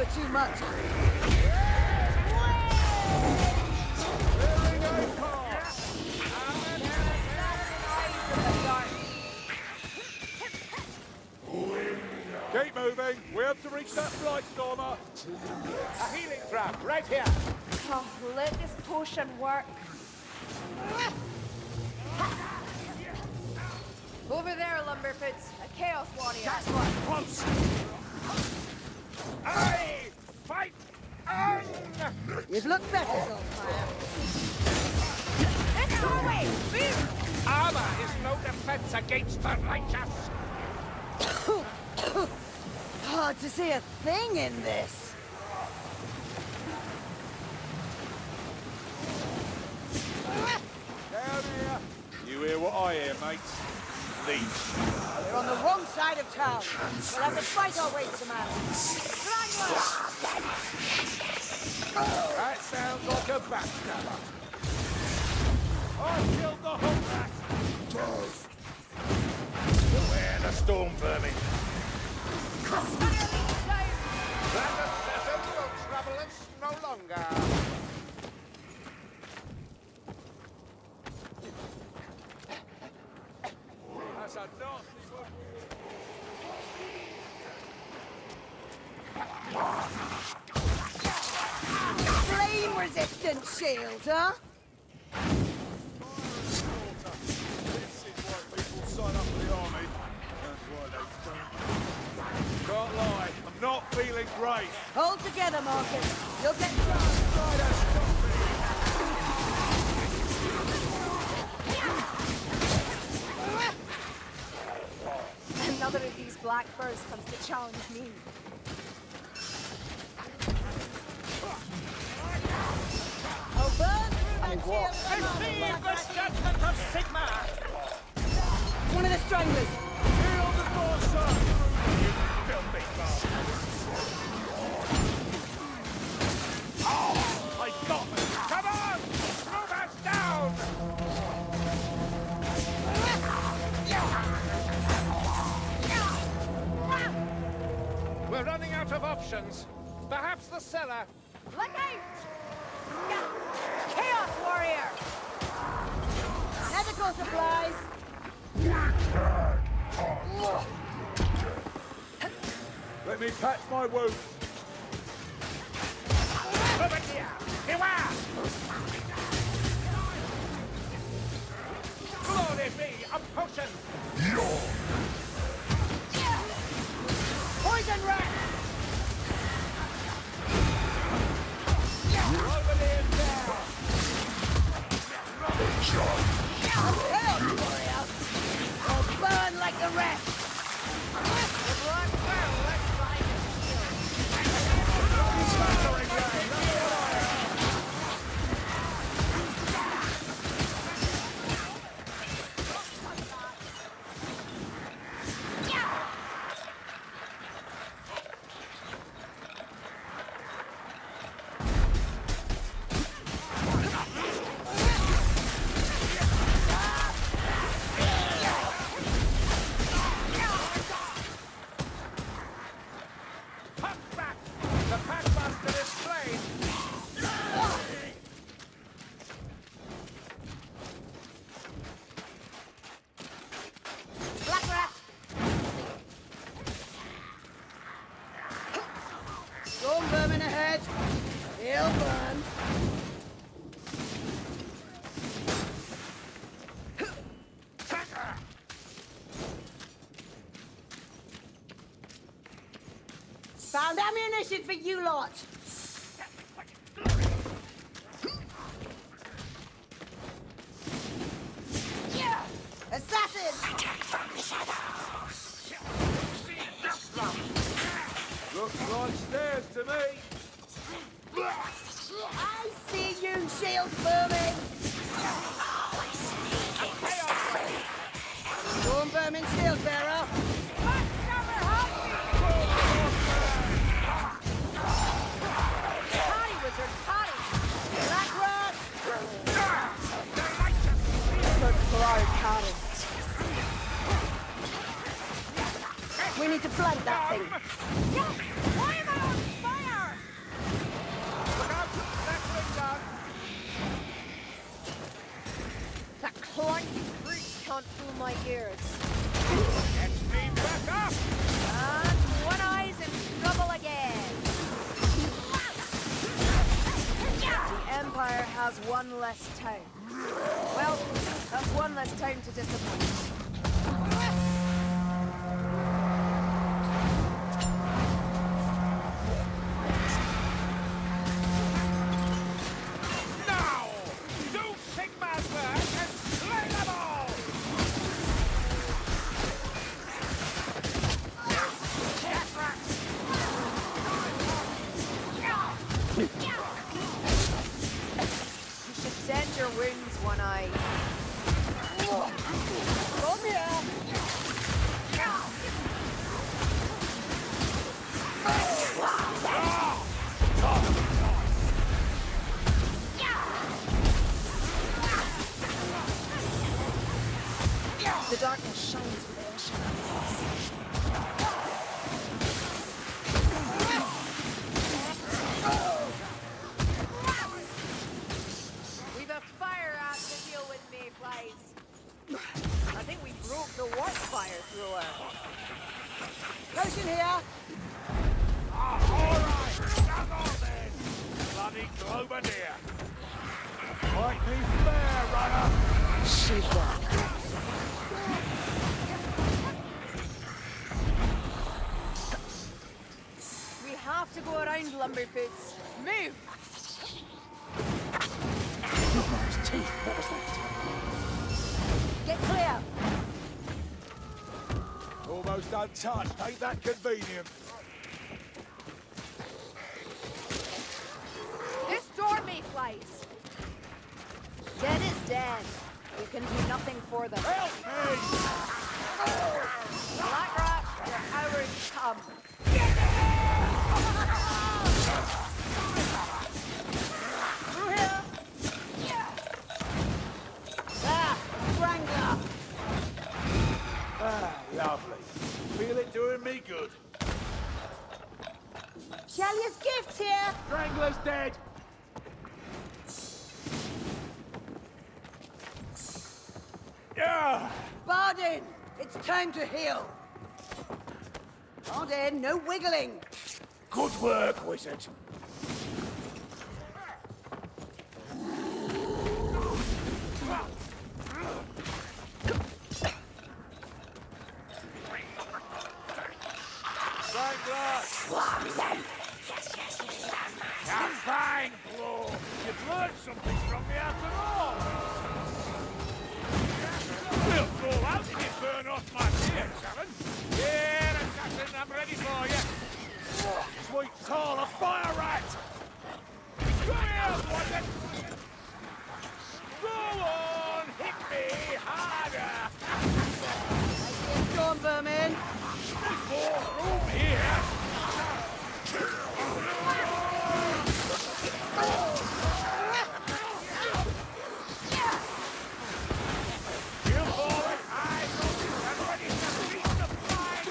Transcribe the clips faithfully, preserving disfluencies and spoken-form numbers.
for too much. Keep moving. We have to reach that flight stormer. A healing trap right here. Oh, let this potion work. Over there, Lumberfoots. A Chaos Warrior. That's right, close. Aye! Fight on! You'd look better, Saltfire. Let's go away! Move! Armor is no defense against the righteous. Hard to see a thing in this. Down here. You hear what I hear, mates? Leave. We're on the wrong side of town. We'll have to fight our way to the man. That sounds like a backstabber. I killed the whole rat. Where the storm vermin? That assassin will trouble us no longer. That's a nasty one. Flame-resistant shield, huh? This is why people sign up for the army. That's why they don't. Can't lie, I'm not feeling great. Hold together, Marcus. You'll get through. Another of these black birds comes to challenge me. Oh, burn through my shield. Receive the judgment of Sigma! One of the stranglers. Heal the Forcer! You filthy bastard! Oh, I got it! Come on! Move us down! We're running out of options. Perhaps the cellar. Look out! Chaos Warrior! Medical supplies. Let me patch my wound. Over here! Beware! Glory be! A potion! Poison rat. Chaos Warrior. I'll burn like the rest. Storm vermin ahead. He'll burn. Found ammunition for you lot. Assassin! Attack from the shadows. Looks like stairs to me. I see you, shield vermin. Storm vermin shield bearer. Party wizard, party! Black rat. Good blood, party. We need to flank that thing. Why am I on fire? my gears. Let's me back up! And One Eye's in trouble again. The Empire has one less town. Well, that's one less town to disappoint. Now! Do Sigma's work and slay them all! You should send your wounds, One Eye. Come here! The darkness shines with their shadows. We've a fire out to deal with, Mayflies. I think we broke the warp fire thrower. Potion here. Ah, all right! Stand on then! Bloody Globaneer! Like me fair, runner! We have to go around Lumberfoots. Move! Get clear! Almost untouched, ain't that convenient? This door, Mayflies. Dead is dead. You can do nothing for them. Help me! Blackrock, your hours come. Through here! Ah, Strangler! Ah, lovely. Feel it doing me good. Shelley's gift here. Strangler's dead. Yeah. Bardin, it's time to heal. Bardin, no wiggling. Good work, wizard. Now fine, Blow! You've learned something from me after all! We'll fall out if you burn off my beard, Sharon! Here, assassin, I'm ready for you! Sweet Tall, a fire rat! Come here, Watson! Go on, hit me harder! Storm vermin. There's more room here! You forward, I am ready to feast the fire!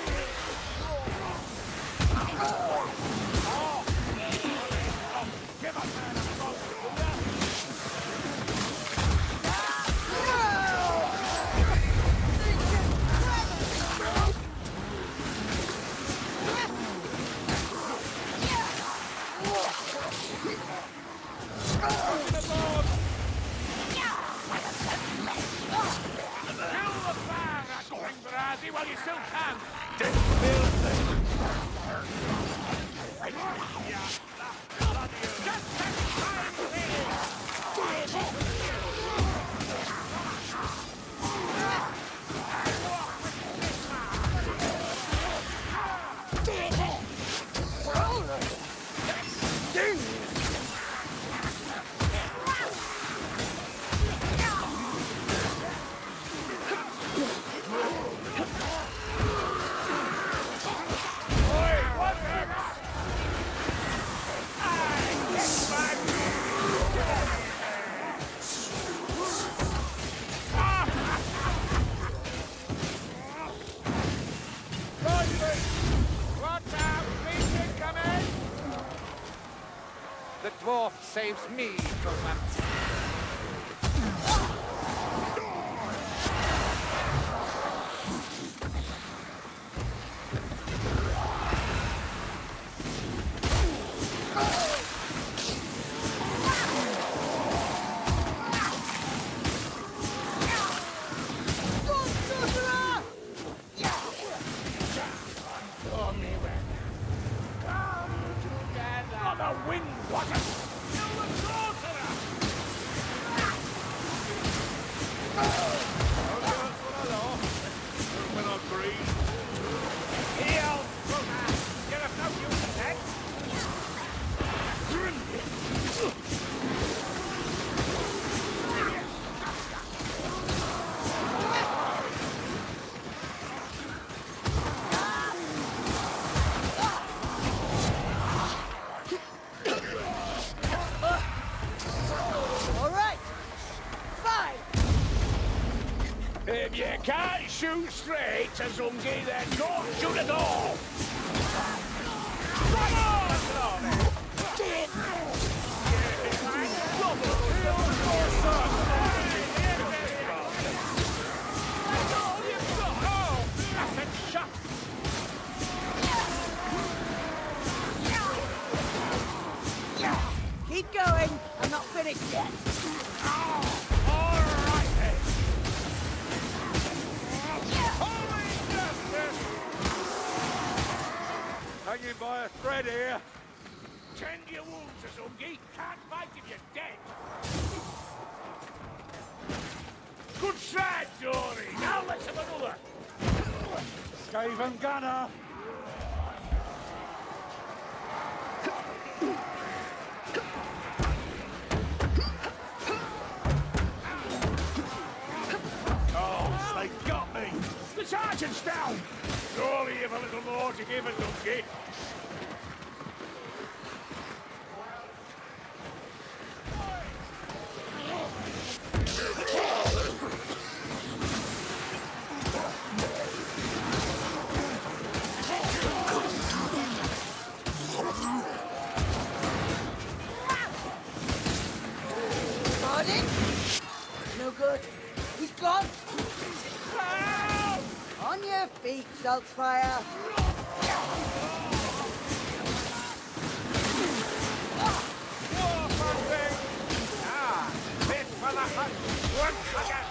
Oh! Give up, man, I'm close to while you still can. Just take time to The dwarf saves me from that. What a... Kill the sorcerer! Oh, that's what I lost. When I breathe. Heal, brother! You're of no use to that. All right. Five. If you can't shoot straight to Zungi, then don't shoot at all! Come on! Keep going. I'm not finished yet. All right then. Holy justice! Hanging by a thread here. Tend your wounds, Azungi. Can't fight if you're dead. Good shot, Dory. Now let's have another. Skaven gunner. Oh, they got me. The sergeant's down. Surely you've a little more to give, Azungi. Pardon? No good. He's gone. On your feet, Saltfire. Ah, fit for the hunt. Once again.